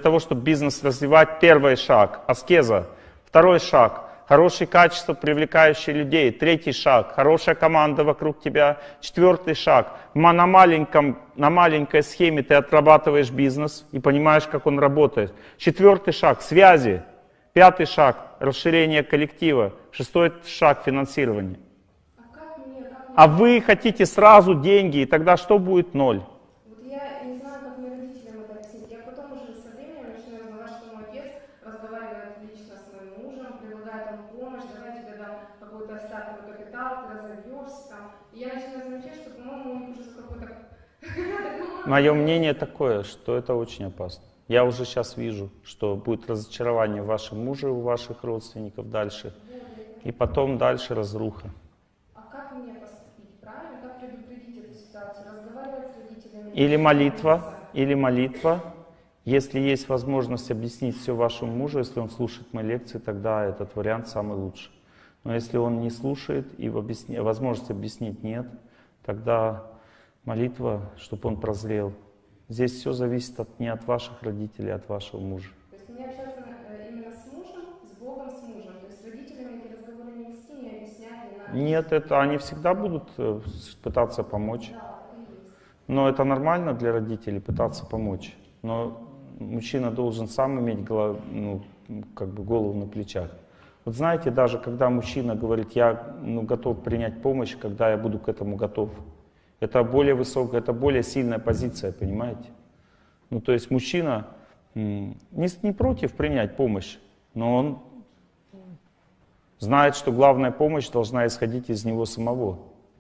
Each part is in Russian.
того, чтобы бизнес развивать, первый шаг — аскеза. Второй шаг — хорошие качества, привлекающие людей. Третий шаг — хорошая команда вокруг тебя. Четвертый шаг — на маленькой схеме ты отрабатываешь бизнес и понимаешь, как он работает. Четвертый шаг — связи. Пятый шаг — расширение коллектива. Шестой шаг — финансирование. А вы хотите сразу деньги, и тогда что будет? Ноль. Вот я не знаю, как мне родителям это объяснить. Я потом уже со временем начинаю узнавать, что мой отец разговаривает лично с моим мужем, предлагает ему помощь, давай тебе дам какой-то стартовый капитал, ты разовьешься там. И я начинаю замечать, что, по-моему, у них уже какой-то... Мое мнение такое, что это очень опасно. Я уже сейчас вижу, что будет разочарование в вашем муже, у ваших родственников дальше. И потом дальше разруха. Как мне поступить правильно? Как предупредить эту ситуацию? Разговаривать с родителями? Или молитва. Если есть возможность объяснить все вашему мужу, если он слушает мои лекции, тогда этот вариант самый лучший. Но если он не слушает и возможности объяснить нет, тогда молитва, чтобы он прозрел. Здесь все зависит не от ваших родителей, а от вашего мужа. То есть мне общаться именно с мужем, с Богом, с мужем. То есть с родителями эти разговоры не вести, не объяснять, не надо. Нет, это они всегда будут пытаться помочь. Но это нормально для родителей пытаться помочь. Но мужчина должен сам иметь голову на плечах. Вот знаете, даже когда мужчина говорит, я готов принять помощь, когда я буду к этому готов. Это более высокая, это более сильная позиция, понимаете? То есть мужчина не против принять помощь, но он знает, что главная помощь должна исходить из него самого.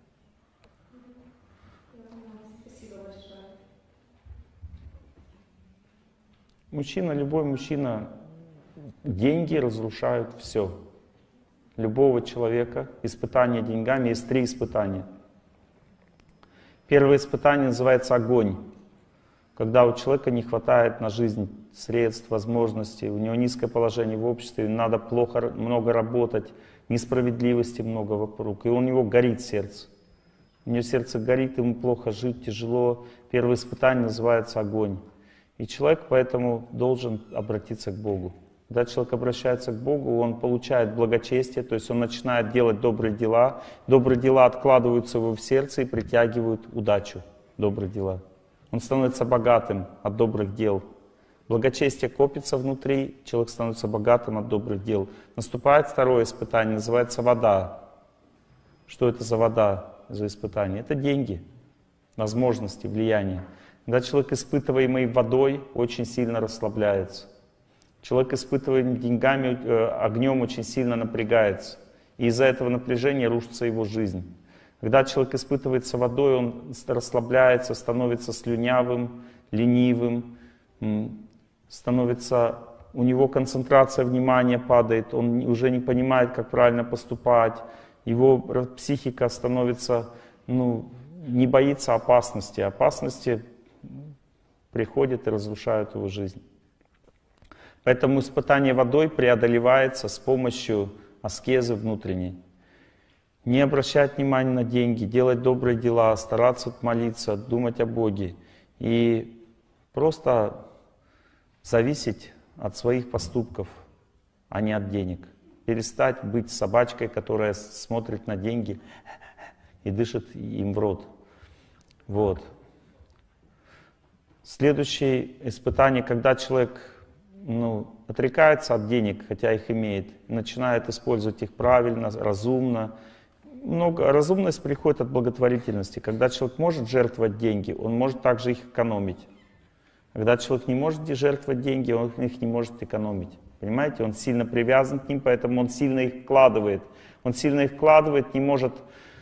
Любой мужчина, деньги разрушают все. Любого человека, испытание деньгами, есть 3 испытания. Первое испытание называется огонь. Когда у человека не хватает на жизнь средств, возможностей, у него низкое положение в обществе, надо много работать, несправедливости много вокруг, и у него горит сердце. У него сердце горит, ему плохо жить, тяжело. Первое испытание называется огонь. И человек поэтому должен обратиться к Богу. Когда человек обращается к Богу, он получает благочестие, то есть он начинает делать добрые дела. Добрые дела откладываются его в сердце и притягивают удачу. Добрые дела. Он становится богатым от добрых дел. Благочестие копится внутри, человек становится богатым от добрых дел. Наступает второе испытание, называется вода. Что это за вода, за испытание? Это деньги, возможности, влияние. Когда человек, испытываемый водой, очень сильно расслабляется. Человек, испытываемый деньгами, огнем, очень сильно напрягается. И из-за этого напряжения рушится его жизнь. Когда человек испытывается водой, он расслабляется, становится слюнявым, ленивым, у него концентрация внимания падает, он уже не понимает, как правильно поступать, его психика становится, не боится опасности. Опасности приходят и разрушают его жизнь. Поэтому испытание водой преодолевается с помощью аскезы внутренней. Не обращать внимания на деньги, делать добрые дела, стараться молиться, думать о Боге. И просто зависеть от своих поступков, а не от денег. Перестать быть собачкой, которая смотрит на деньги и дышит им в рот. Вот. Следующее испытание, когда человек отрекается от денег, хотя их имеет, начинает использовать их правильно, разумно. Разумность приходит от благотворительности. Когда человек может жертвовать деньги, он может также их экономить. Когда человек не может жертвовать деньги, он их не может экономить. Понимаете, он сильно привязан к ним, поэтому он сильно их вкладывает. Он сильно их вкладывает, не может...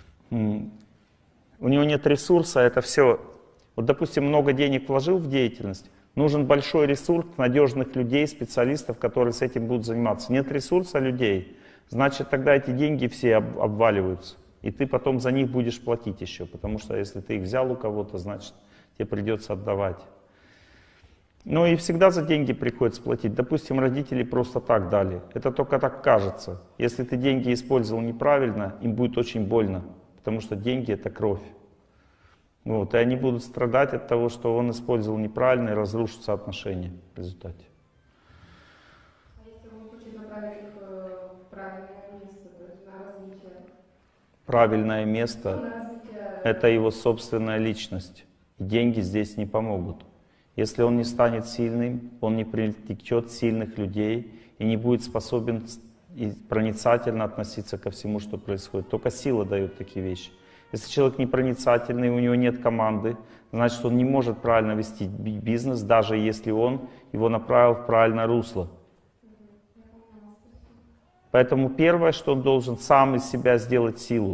У него нет ресурса, это все... Вот, допустим, много денег вложил в деятельность, нужен большой ресурс надежных людей, специалистов, которые с этим будут заниматься. Нет ресурса людей, значит, тогда эти деньги все обваливаются. И ты потом за них будешь платить еще, потому что если ты их взял у кого-то, значит, тебе придется отдавать. И всегда за деньги приходится платить. Допустим, родители просто так дали. Это только так кажется. Если ты деньги использовал неправильно, им будет очень больно, потому что деньги — это кровь. Вот, и они будут страдать от того, что он использовал неправильно, и разрушатся отношения в результате. А если он хочет направить их в правильное место, то есть на развитие? Правильное место На развитие. — это его собственная личность. И деньги здесь не помогут. Если он не станет сильным, он не привлечет сильных людей и не будет способен и проницательно относиться ко всему, что происходит. Только сила дает такие вещи. Если человек непроницательный, у него нет команды, значит, он не может правильно вести бизнес, даже если он его направил в правильное русло. Поэтому первое, что он должен сам из себя сделать силу.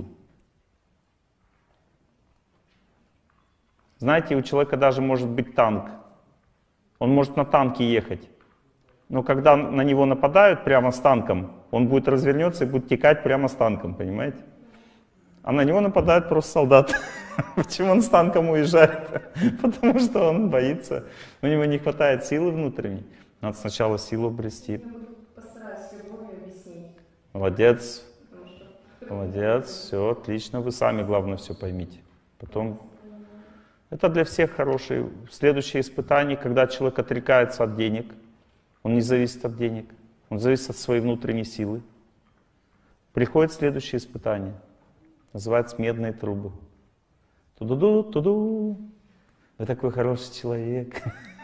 Знаете, у человека даже может быть танк. Он может на танке ехать. Но когда на него нападают прямо с танком, он будет развернется и будет текать прямо с танком, понимаете? А на него нападают просто солдаты. Почему он с танком уезжает? Потому что он боится. У него не хватает силы внутренней. Надо сначала силу обрести. Я буду постараться с любовью объяснить. Молодец. Молодец. Все, отлично. Вы сами, главное, все поймите. Потом... Это для всех хорошее. Следующее испытание, когда человек отрекается от денег. Он не зависит от денег. Он зависит от своей внутренней силы. Приходит следующее испытание. Называется «Медные трубы». Ту-ду-ду, ту-ду. Вы такой хороший человек.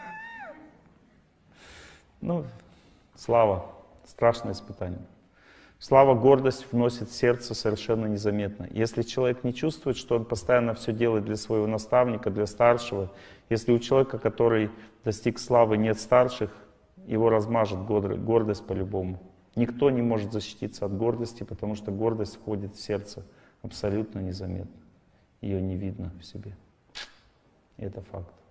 Ну, слава. Страшное испытание. Слава, гордость вносит в сердце совершенно незаметно. Если человек не чувствует, что он постоянно все делает для своего наставника, для старшего, если у человека, который достиг славы, нет старших, его размажет гордость по-любому. Никто не может защититься от гордости, потому что гордость входит в сердце абсолютно незаметно. Ее не видно в себе. И это факт.